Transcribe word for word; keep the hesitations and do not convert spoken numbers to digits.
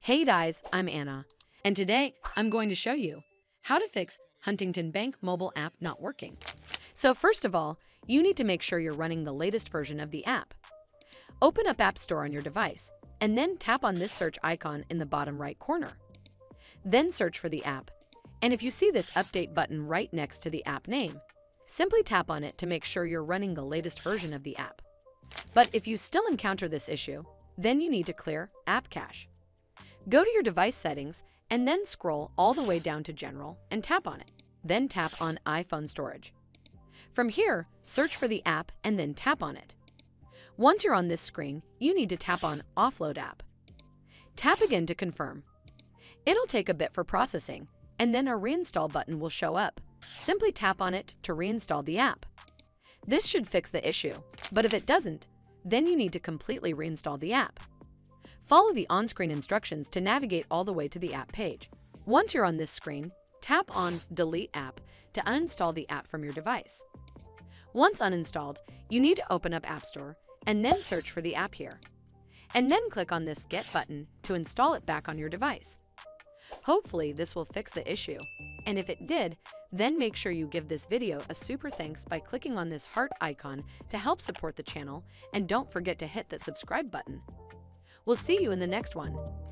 Hey guys, I'm Anna, and today I'm going to show you how to fix Huntington Bank mobile app not working. So first of all, you need to make sure you're running the latest version of the app. Open up App Store on your device, and then tap on this search icon in the bottom right corner. Then search for the app, and if you see this update button right next to the app name, simply tap on it to make sure you're running the latest version of the app. But if you still encounter this issue, then you need to clear App Cache. Go to your device settings and then scroll all the way down to General and tap on it. Then tap on iPhone Storage. From here, search for the app and then tap on it. Once you're on this screen, you need to tap on Offload App. Tap again to confirm. It'll take a bit for processing, and then a Reinstall button will show up. Simply tap on it to reinstall the app. This should fix the issue, but if it doesn't, then you need to completely reinstall the app. Follow the on-screen instructions to navigate all the way to the app page. Once you're on this screen, tap on Delete App to uninstall the app from your device. Once uninstalled, you need to open up App Store and then search for the app here. And then click on this Get button to install it back on your device. Hopefully this will fix the issue, and if it did, then make sure you give this video a super thanks by clicking on this heart icon to help support the channel, and don't forget to hit that subscribe button. We'll see you in the next one.